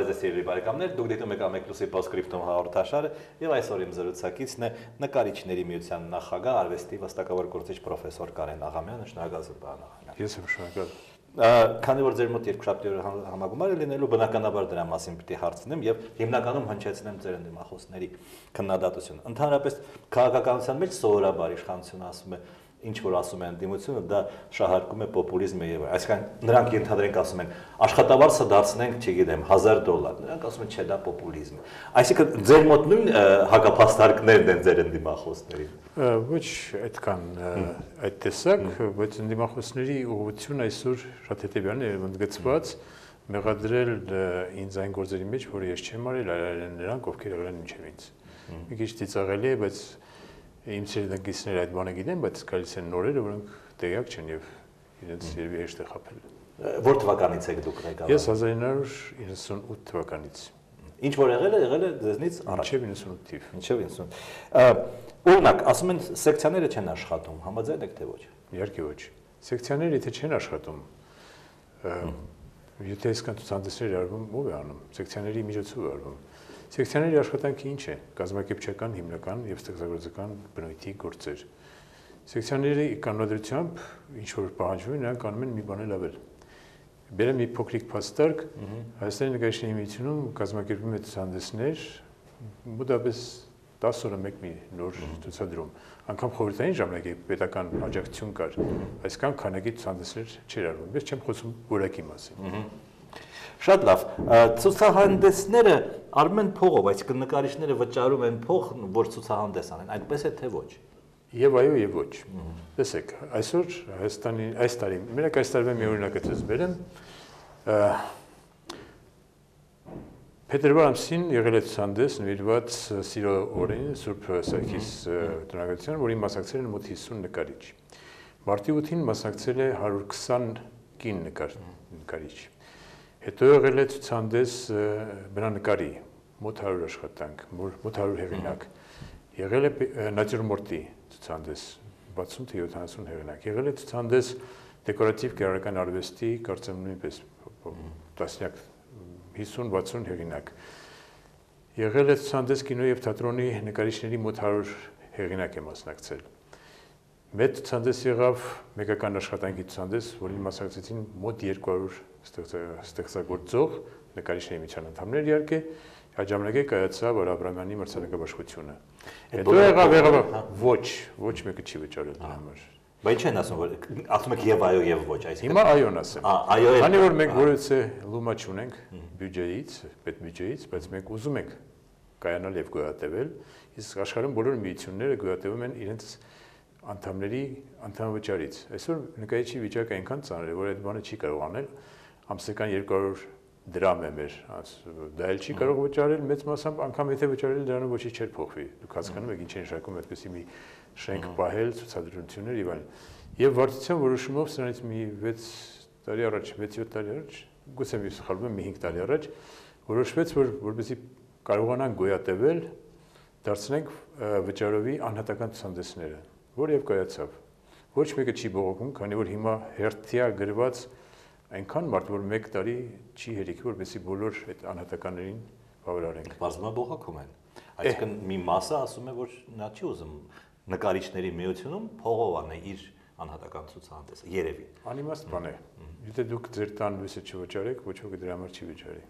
Բարև ձեզ սիրելի բարեկամներ, դուք դիտում եք Ամեկլուսի Postscriptum հաղորդաշարը եւ այսօր իմ զրուցակիցն է Նկարիչների միության նախագահ, արվեստի վաստակավոր գործիչ պրոֆեսոր Կարեն Աղամյանը, շնորհակալություն պարոն Աղամյան։ Ես եմ շնորհակալ։ Քանի որ ձեր մոտ երկուշաբթի օրը համագումար է լինելու, բնականաբար դրա մասին պիտի հարցնեմ եւ հիմնականում հնչեցնեմ ձեր ընդդիմախոսների քննադատությունը։ Ընդհանրապես քաղաքականության մեջ սովորաբար իշխանությունը ասում է ինչ որ ասում են ընդդիմությունը, դա շահարկում է պոպուլիզմը եւ այսինքն նրանք ենթադրենք ասում են աշխատավարձը դարձնենք, չգիտեմ, $1000, նրանք ասում են չէ, դա պոպուլիզմ է։ Այսինքն ձեր մոտ նույն հակափաստարկներն են ձեր ընդդիմախոսներին։ Ոչ այդքան այդ տեսակ, բայց ընդդիմախոսների ուղղությունը այսօր շատ հետեւյալն է ընդգծված, մեղադրել ինձ այն գործերի մեջ, որ ես չեմ արել, այլ նրանք, ովքեր եղել են մինչև ինձ։ Մի քիչ ծիծաղելի է, բայց իմ սերնդակիցները այդ բանը գիտեն, բայց գալիս են նորերը, որոնք տեղյակ չեն եւ իրենց երևի հեշտ է խաբել։ Որ թվականից եք դուք ղեկավար։ Ես 1998 թվականից։ Ինչ որ եղել է ձեզնից առաջ։ Մինչև 98 թիվ։ Մինչև 98։ Օրինակ, ասում են սեկցիաները չեն աշխատում, համաձայն եք թե ոչ։ Իհարկե ոչ։ Սեկցիաները եթե չեն աշխատում, եթե այսքան ցուցանցներ արվում, ով է անում։ Սեկցիաների միջոցով արվում։ Սեկցիաների աշխատանքը ինչ է։ Կազմակերպչական, հիմնական եւ ստեղծագործական բնույթի գործեր։ Սեկցիաների կանոնադրությամբ ինչ որ պահանջվում է, նրանք անում են մի բան լավել։ Բերեմ մի փոքրիկ փաստարկ, Հայաստանի նկարիչների միությունում կազմակերպվում է ցուցանցներ, մոտավորապես 10 օրը մեկ մի նոր ցուցադրում։ Անկամ խորհրդային ժամանակի պետական աջակցություն կար, այսքան քանակի ցուցանցներ չէր արվում։ Ես չեմ խոսում որակի մասին։ Շատ լավ։ Ցուցահանդեսները արվում են փողով, այսինքն նկարիչները վճարում են փող, որ ցուցահանդես անեն, այդպես է թե ոչ։ Եվ այո, եւ ոչ։ Տեսեք, այսօր Հայաստանի այս տարի, մենակ այս տարվա մի օրինակը ցույց բերեմ, փետրվար ամսին եղել է ցուցահանդես նվիրված Սիրո օրերին Սուրբ Սարգիս տոնակացության, որին մասնակցել են մոտ 50 նկարիչ։ Մարտի 8-ին մասնակցել է 120 կին նկարիչ։ Հետո եղել է ցուցահանդես բնանկարի, մոտ 100 աշխատանք, մոտ 100 հեղինակ։ Եղել է նատյուրմորտի ցուցահանդես, 60-70 հեղինակ։ Եղել է ցուցահանդես դեկորատիվ կերամիկական արվեստի, կարծեմ նույնպես տասնյակ 50-60 հեղինակ։ Եղել է ցուցահանդես կինո եւ թատրոնի նկարիչների մոտ 100 հեղինակ է մասնակցել։ Մեծ ցուցահանդես եղավ մեկական աշխատանքի ցուցահանդես, որին մասնակցեցին մոտ 200 ստեղծագործող նկարիչների միության անդամներ իհարկե, այդ ժամանակ에 կայացավ Աբրամյանի մրցանակաբաշխությունը։ Հետո եղավ ոչ մեկը չի վճարել դրա համար։ Բայց չեն ասում, որ ասում եք եւ այո եւ ոչ, այսինքն։ Հիմա այոն ասեմ։ Այո։ Քանի որ մենք որևէ լումա չունենք բյուջեից, պետբյուջեից, բայց մենք ուզում ենք կայանալ եւ գոյատևել, իսկ աշխարհում բոլոր միությունները գոյատևում են իրենց անդամների անդամավճարից։ Այսօր նկարիչի վիճակը այնքան ծանր է, որ այդ բանը չի կարող անել, ամսական 200 դրամ է մեր, դա էլ չի կարող վճարել, մեծ մասամբ անգամ եթե վճարել դրանով ոչինչ չէր փոխվի։ Դուք հասկանում եք ինչ է նշանակում այդպեսի մի շենք պահել, ցուցադրություններ եւ այլն։ Եվ վարչության որոշումով սրանից մի 6 տարի առաջ, 6-7 տարի առաջ, գուցե մի սխալվում եմ, մի 5 տարի առաջ, որոշվեց, որ որպեսզի կարողանան գոյատևել, դարձնենք վճարովի անհատական ցուցանցները, որ եւ կայացավ։ Ոչ մեկը չի բողոքում, քանի որ հիմա հերթիա գրված այնքան մարդ, որ 1 տարի չի հերիքի, որպեսզի բոլոր այդ անհատականներին բավարարենք։ Բազմա բողոքում են։ Այսինքն մի մասը ասում է, որ նա չի ուզում նկարիչների միությունում փողով անել իր անհատական ցուցահանդեսը, երևի։ Անիմաստ բան է։ Եթե դուք ձեր տան լույսը չվճարեք, ոչ ոք դրա համար չի վճարի։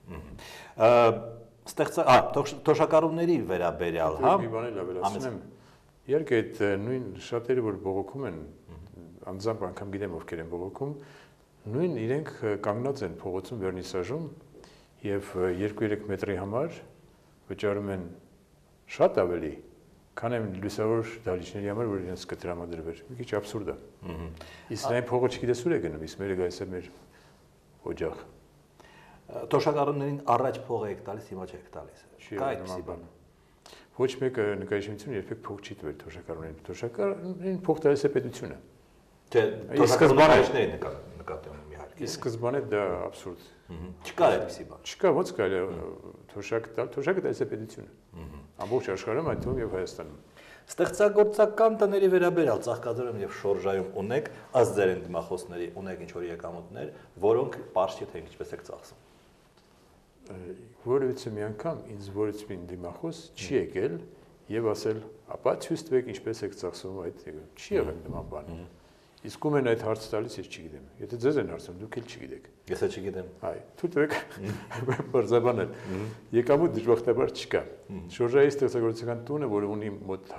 Թոշակառուների վերաբերյալ, հա։ Մի բան էլ ավելացնեմ։ Իհարկե այդ նույն շատերը, որ բողոքում են, անձամբ անգամ գիտեմ ովքեր են բողոքում, նույն իրենք կանգնած են փողոցում վերնիսաժում եւ 2-3 մետրի համար վճարում են շատ ավելի, քան այն լուսավոր դահլիճների համար, որ իրենց կտրամադրվեր։ Մի քիչ աբսուրդ է։ Իսկ այն փողը չգիտես ուր է գնում, իսկ մերը գալիս է մեր օջախ։ Թոշակառուներին առաջ փող եք տալիս, հիմա չեք տալիս։ Կա այդպիսի բան։ Ոչ մեկը նկարիչությունը երբեք փող չի տվել թոշակառուներին։ Թոշակառուներին փող տալիս է պետությունը։ Թե թոշակառուներին նկատի ունեմ իհարկե։ Իսկ սկզբանե դա աբսուրդ։ Չկա այդպիսի բան։ Չկա, ո՞նց կարելի է թոշակ տալ, թոշակը տալիս է պետությունը։ Ամբողջ աշխարհում, այդ թվում եւ Հայաստանում։ Ստեղծագործական տների վերաբերյալ Ծաղկաձորում եւ Շորժայում ունեք ըստ ձեր ընդդիմախոսների ունեք ինչ որ եկամուտներ, որոնք պարզ չի թե ինչպես եք ծախսում։ որևիցե մի անգամ ինձ որից մի դիմախոս չի եկել եւ ասել, ապա ցույց տվեք ինչպես եք ծախսում այդ չի եղել նման բան։ Իսկ ում են այդ հարցը տալիս ես չգիտեմ։ Եթե ձեզ են հարցնում, դուք էլ չգիտեք։ Ես էլ չգիտեմ։ Այ, թույլ տվեք բարձաբանել։ Եկամուտ դժբախտաբար չկա։ Շորժայի ստեղծագործական տունը, որը ունի մոտ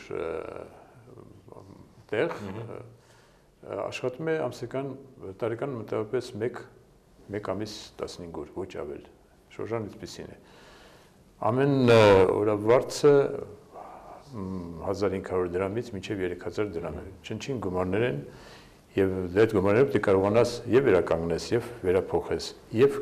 100 տեղ, աշխատում է ամսական տարեկան մոտավորապես 1 ամիս 15 օր, ոչ ավել։ Շորժան այդպեսին է։ Ամեն օրավարձը 1500 դրամից մինչև 3000 դրամ է։ Չնչին գումարներ են եւ այդ գումարներով դու կարողանաս եւ վերականգնես եւ վերափոխես եւ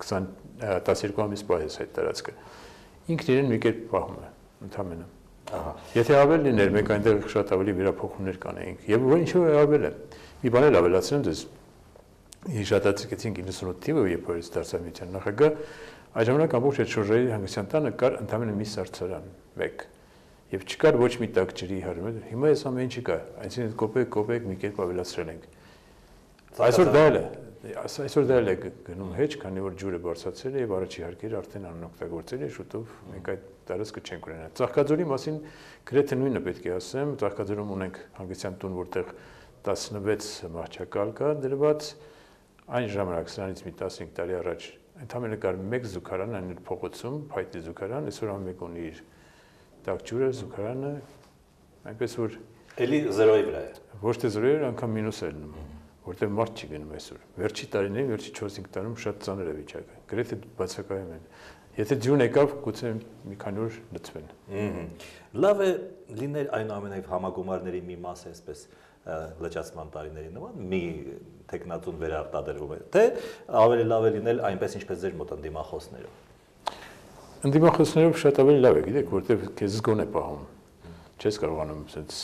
12 ամիս պահես այդ տարածքը։ Ինքն իրեն մի կերպ պահում է ընդհանրապես։ Ահա։ Եթե ավել լիներ, մենք այնտեղ շատ ավելի վերափոխումներ կանեինք եւ ինչու է ավելը։ Մի բան էլ ավելացնեմ դες։ Հիշատակեցինք 98 թիվը, երբ որ դարձավ միության նախագահ, այդ ժամանակ ամբողջ այդ շորժայի հանգստյան տանը կար ընդհանրապես մի սարսարան, մեկ։ Եվ չկար ոչ մի տակ ջրի հարմար։ Հիմա այս ամեն ինչը կա, այսինքն կոպեկ մի կերպ ավելացրել ենք։ Այսօր դա էլ է գնում հեչ, քանի որ ջուրը բարձրացել է եւ առաջի հարկերը արդեն անօգտագործել է, շուտով մենք այդ տարածքը չենք ունենա։ Ծաղկաձորի մասին գրեթե նույնը պետք է ասեմ, Ծաղկաձորում ունենք հանգստյան տուն, որտեղ 16 մահճակալ կա դրված, այն ժամանակ սրանից մի 15 տարի առաջ ընդհանրապես կար մեկ զուգարան, այն փողոցում, Փայտի զուգարան, այսօր ամեն ունի իր տակջուրը, զուգարանը, այնպես որ էլի 0-ի վրա է։ Ոչ թե 0-ը, անգամ մինուս է լինում, որտեղ մարդ չի գնում այսօր։ Վերջի տարիներին, վերջի 4-5 տարում շատ ծանր է վիճակը։ Գրեթե բացակայում են։ Եթե ջուրն եկավ, գուցե մի քանի օր լցվեն։ Լավ է լինել այնուամենայնիվ համագումարների մի մասը այսպես լճացման տարիների նման մի տեխնատուն վերարտադրվում է, թե ավելի լավ է լինել այնպես ինչպես ձեր մոտ ընդդիմախոսներով։ Ընդդիմախոսներով շատ ավելի լավ է, գիտեք, որտեղ քեզ զգոն է պահում։ Չես կարողանում ասած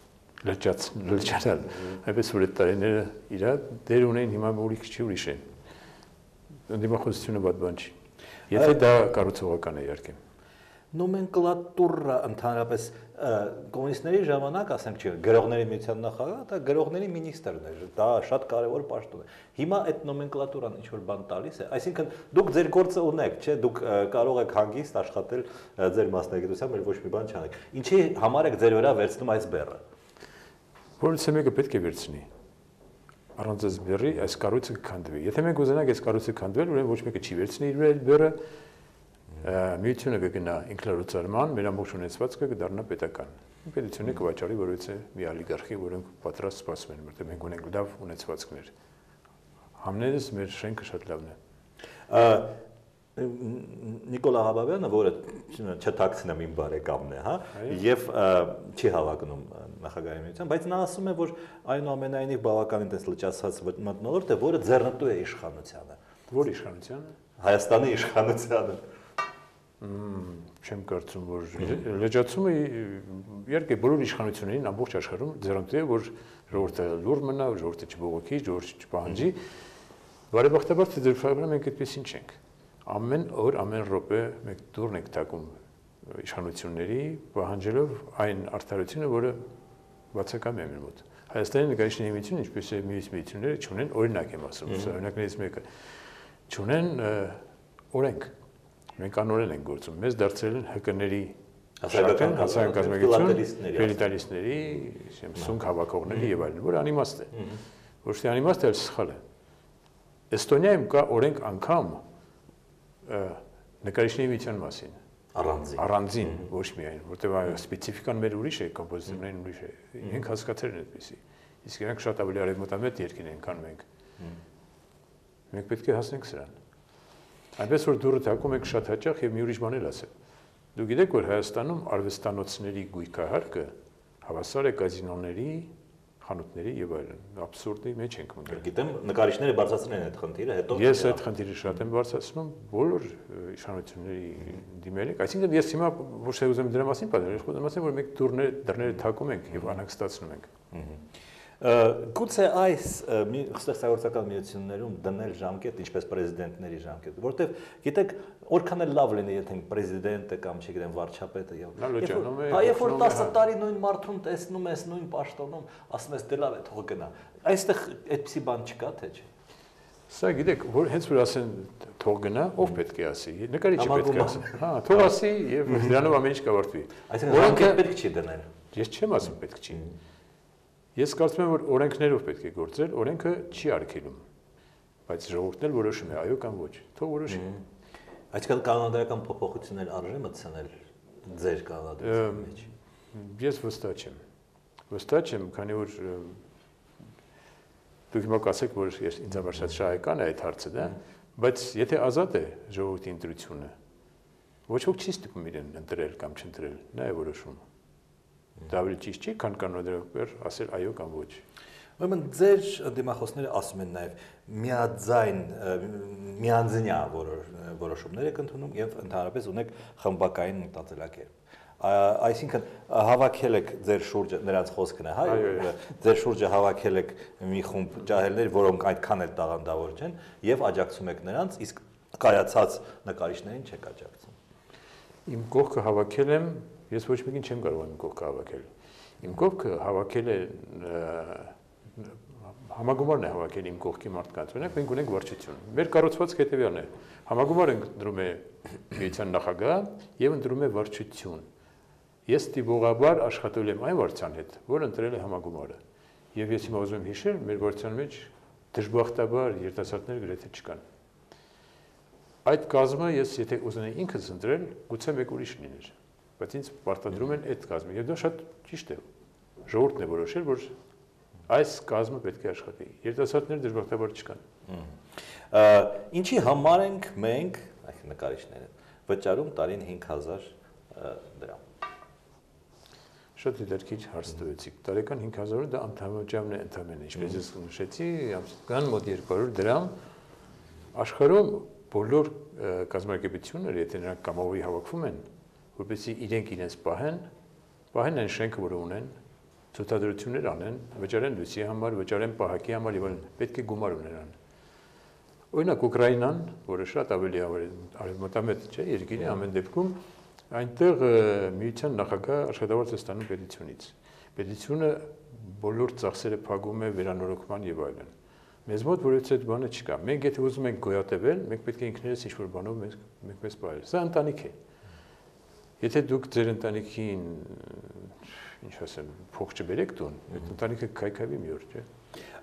լճացնել, այնպես որ այդ տարիները իրա դեր ունեն, հիմա ուրիշ են։ Ընդդիմախոսությունը վատ բան չի։ Եթե դա կառուցողական է իհարկե։ Նոմենկլատուրա ընդհանրապես կոմունիստների ժամանակ, ասենք չի, գրողների միության նախագահը, դա գրողների մինիստրն էր, դա շատ կարևոր պաշտոն է։ Հիմա այդ նոմենկլատուրան ինչ որ բան տալիս է, այսինքն դուք ձեր գործը ունեք, չէ, դուք կարող եք հանգիստ աշխատել ձեր մասնագիտությամբ, ոչ մի բան չանեք։ Ինչի համար եք ձեր վրա վերցնում այս բեռը։ Որից մեկը պետք է վերցնի։ Առանց այս բեռի այս կառույցը կքանդվի։ Եթե մենք ուզենանք այս կառույցը քանդվել, ուրեմն ոչ մեկը չի վերցնի իր այդ բեռը, միությունը կգնա ինքնալուծարման, մեր ամբողջ ունեցվածքը կդառնա պետական։ Պետությունը կվաճառի որևէ մի օլիգարխի, որոնք պատրաստ սպասում են, որտեղ մենք ունենք լավ ունեցվածքներ։ Համներս մեր շենքը շատ լավն է։ Նիկոլա Հաբաբյանը, որը չթաքցնեմ իմ բարեկամն է, հա, եւ չի հավակնում նախագահի միության, բայց նա ասում է, որ այնուամենայնիվ բավականին տես լճացած մթնոլորտ է, որը ձեռնտու է իշխանությանը։ Որ իշխանությանը։ Հայաստանի իշխանությանը։ Չեմ կարծում, որ լճացումը իհարկե բոլոր իշխանություններին ամբողջ աշխարհում ձեռնտու է, որ ժողովուրդը լուր մնա, ժողովուրդը չբողոքի, ժողովուրդը չպահանջի։ Բարեբախտաբար թե դեպքում մենք այդպեսին չենք։ Ամեն օր, ամեն րոպե մենք դուրն ենք տակում իշխանությունների, պահանջելով այն արդարությունը, որը բացակայում է մեր մոտ։ Հայաստանի նկարիչների միությունը, ինչպես է մյուս միությունները, չունեն օրինակ եմ ասում, օրինակներից մեկը, չունեն օրենք։ Մենք անօրեն ենք գործում։ Մեզ դարձրել են ՀԿ-ների հասարակական կազմակերպություն, ֆիլատելիստների, սունկ հավաքողների եւ այլն, որը անիմաստ է։ Ոչ թե անիմաստ է, այլ սխալ է։ Էստոնիայում կա օրենք անգամ նկարիչների միության մասին։ Առանձին, ոչ միայն, որտեղ սպეციფიკան մեր ուրիշ է, կոմպոզիտորներն ուրիշ է։ Մենք հասկացել են այդպեսի։ Իսկ իրենք շատ ավելի արևմտամետ երկին են, քան մենք։ Մենք պետք է հասնենք սրան։ Այնպես որ դուրը թակում եք շատ հաճախ եւ մի ուրիշ բան էլ ասեմ։ Դու գիտեք, որ Հայաստանում արվեստանոցների գույքահարկը հավասար է կազինոների, խանութների եւ այլն։ Աբսուրդի մեջ ենք մտել։ Գիտեմ, նկարիչները բարձրացրել են այդ խնդիրը, հետո ես այդ խնդիրը շատ եմ բարձրացնում, բոլոր իշխանությունների դիմել ենք, այսինքն ես հիմա ոչ թե ուզում դրա մասին պատմել, ես ուզում ասեմ, որ մենք դռները թակում ենք եւ անհանգստացնում ենք։ Գուցե այս ստեղծագործական միություններում դնել ժամկետ, ինչպես պրեզիդենտների ժամկետ, որտեղ գիտեք, որքան էլ լավ լինի, եթե պրեզիդենտը կամ չգիտեմ վարչապետը եւ երբ որ 10 տարի նույն մարդուն տեսնում ես նույն պաշտոնում, ասում ես դե լավ է թող գնա։ Այստեղ այդպիսի բան չկա, թե չէ։ Սա գիտեք, որ հենց որ ասեն թող գնա, ով պետք է ասի։ Նկարիչը պետք է ասի։ Հա, թող ասի եւ դրանով ամեն ինչ կավարտվի։ Այսինքն օրենքը պետք չի դնել։ Ես չեմ ասում պետք չի։ Ես կարծում եմ, որ օրենքներով պետք է գործել, օրենքը չի արգելում։ Բայց ժողովուրդն էլ որոշում է, այո կամ ոչ։ Թող որոշի։ Այսինքն կանոնադրական փոփոխություններ արժե մտցնել ձեր կանոնադրության մեջ։ Ես վստահ չեմ։ Վստահ չեմ, քանի որ դուք հիմա կասեք, որ ինձ համար շատ շահեկան է այդ հարցը, դա, բայց եթե ազատ է ժողովրդի ընտրությունը, ոչ ոք չի ստիպում իրեն ընտրել կամ չընտրել, նա է որոշում։ Դա ավելի ճիշտ չի, քան կանոնադրական ասել այո կամ ոչ։ Ուրեմն ձեր դիմախոսները ասում են նաև միաձայն միանձնյա որոշումներ եք ընդունում եւ ընդհանրապես ունեք խմբակային մտածելակերպ։ Այսինքն հավաքել եք ձեր շուրջը, նրանց խոսքն է, հա, ձեր շուրջը հավաքել եք մի խումբ ջահելներ, որոնք այդքան էլ տաղանդավոր չեն եւ աջակցում եք նրանց, իսկ կայացած նկարիչներին չեք աջակցում։ Իմ կողքը հավաքել եմ, ես ոչ մեկին չեմ կարող իմ կողքը հավաքել։ Իմ կողքը հավաքել է համագումարն է հավաքել իմ կողքի մարդկանց։ Օրինակ մենք ունենք վարչություն։ Մեր կառուցվածքը հետևյալն է։ Համագումարը ընտրում է միության նախագահ եւ ընտրում է վարչություն։ Ես տիպողաբար աշխատել եմ այն վարչության հետ, որ ընտրել է համագումարը։ Եվ ես հիմա ուզում եմ հիշել, մեր վարչության մեջ դժբախտաբար երիտասարդներ գրեթե չկան։ Այդ կազմը ես եթե ուզենայի ինքս ընտրել, գուցե մեկ ուրիշ լիներ, բայց ինձ պարտադրում են այդ կազմը, եւ դա շատ ճիշտ է։ Ժողովուրդն է որոշել, որ այս կազմը պետք է աշխատի։ Երիտասարդներ դժբախտաբար չկան։ Ինչի համար ենք մենք, այս նկարիչները, վճարում տարին 5000 դրամ։ Շատ դիտարկիչ հարց տվեցիք։ Տարեկան 5000-ը դա անդամաճամն է ընդամենը, ինչպես ես նշեցի, կան մոտ 200 դրամ աշխարհում բոլոր կազմակերպությունները, եթե նրանք կամովի հավաքվում են, որպեսզի իրենց պահեն այն շենքը, որը ունեն, ցուցադրություններ անեն, վճարեն լույսի համար, վճարեն պահակի համար եւ այլն, պետք է գումար ունենան։ Օրինակ Ուկրաինան, որը շատ ավելի արևմտամետ չէ, երկիր է ամեն դեպքում, այնտեղ միության նախագահ աշխատավարձ է ստանում պետությունից։ Պետությունը բոլոր ծախսերը փակում է վերանորոգման եւ այլն։ Մեզ մոտ որից այդ բանը չկա։ Մենք եթե ուզում ենք գոյատևել, մենք պետք է ինքներս ինչ-որ բանով մենք մեզ պահել։ Սա ընտանիք է։ Եթե դուք ձեր ընտանիքին, ինչ ասեմ, փող չբերեք տուն, այդ ընտանիքը քայքայվի մի օր, չէ՞։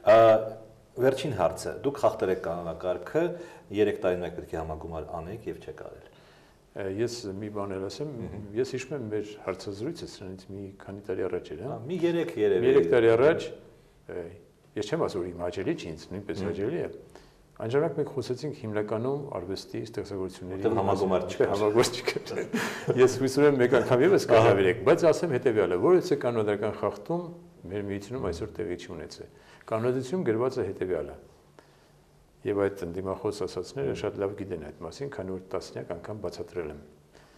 Վերջին հարցը, դուք խախտել եք կանոնակարգը, 3 տարին մեկ պետք է համագումար անեք եւ չեք արել։ Ես մի բան էլ ասեմ, ես հիշում եմ մեր հարցազրույցը սրանից մի քանի տարի առաջ էր, հա։ Մի 3 երևի։ 3 տարի առաջ ես չեմ ասում, որ իմ հաճելի չի, ինձ նույնպես հաճելի է։ Այն ժամանակ մենք խոսեցինք հիմնականում արվեստի ստեղծագործությունների համագումար չկա, համագումար չկա։ Ես հույս ունեմ մեկ անգամ եւս կհավիրեք, բայց ասեմ հետեւյալը, որից է կանոնադրական խախտում մեր միությունում այսօր տեղի չի ունեցել։ Կանոնադրությունում գրված է հետեւյալը։ Եվ այդ ընդդիմախոս ասածները շատ լավ գիտեն այդ մասին, քանի որ տասնյակ անգամ բացատրել եմ։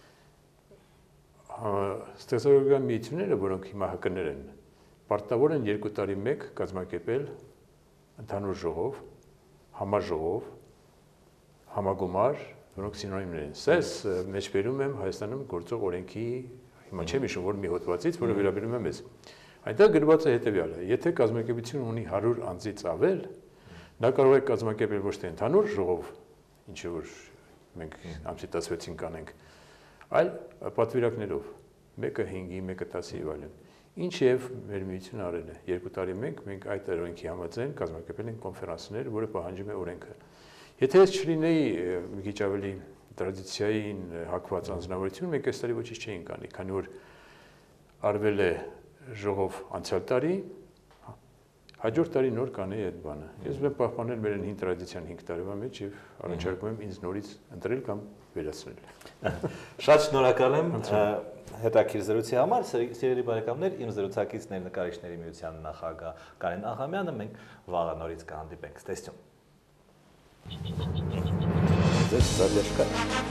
Ստեղծագործական միությունները, որոնք հիմա ՀԿ-ներ են, պարտավոր են 2 տարի մեկ կազմակերպել ընդհանուր ժողով, համաժողով, համագումար, որոնք սինոնիմներ են։ Սա ես մեջբերում եմ Հայաստանում գործող օրենքի, հիմա չեմ հիշում, որ մի հոդվածից, որը վերաբերում է մեզ։ Այնտեղ գրված է հետեւյալը. եթե կազմակերպությունը ունի 100 անձից ավել, նա կարող է կազմակերպել ոչ թե ընդհանուր ժողով, ինչը որ մենք ամսի 16-ին կանենք, այլ պատվիրակներով, մեկը 5-ի, մեկը 10-ի եւ այլն։ Ինչև մեր միությունը արել է 2 տարի մենք այդ օրենքի համաձայն կազմակերպել ենք կոնֆերանսներ, որը պահանջում է օրենքը։ Եթե ես չլինեի մի քիչ ավելի տրադիցիային հակված անձնավորություն, մենք այս տարի ոչինչ չէինք անի, քանի որ արվել է ժողով անցյալ տարի, հաջորդ տարի նոր կանեի այդ բանը։ Ես ուզում եմ պահպանել մեր հին տրադիցիան 5 տարվա մեջ եւ առաջարկում եմ ինձ նորից ընտրել կամ վերացնել։ Շատ շնորհակալ եմ հետաքրքիր զրույցի համար, սիրելի բարեկամներ, իմ զրուցակիցն էր նկարիչների միության նախագահ Կարեն Աղամյանը, մենք վաղը նորից կհանդիպենք։ Տեսություն։